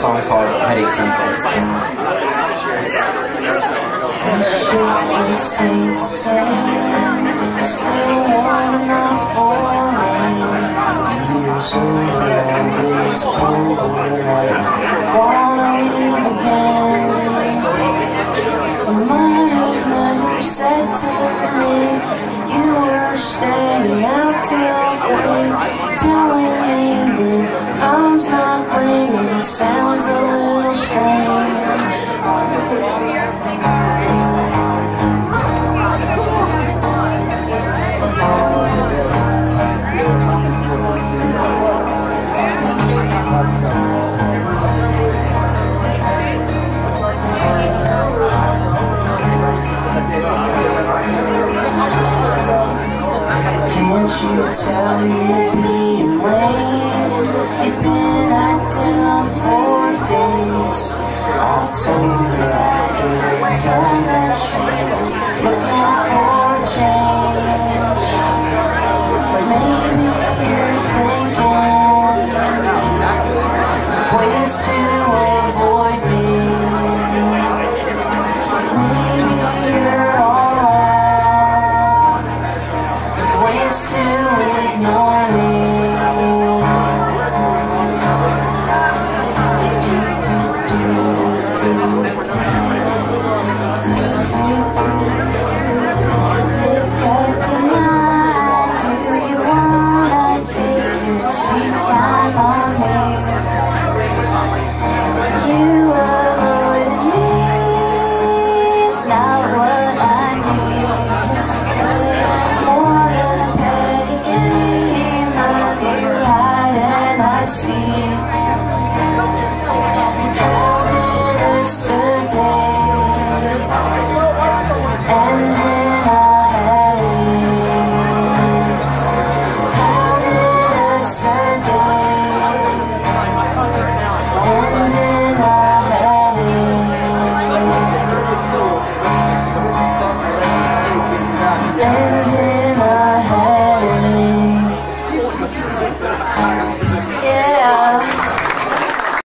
song's called Headache Central. Said to me, you were staying out till 3, telling me when phone's not ringing, sounds a little strange. Can't you tell you're being late? You've been acting up for days. I told her I could tell that she was looking for change. Maybe you're thinking ways to avoid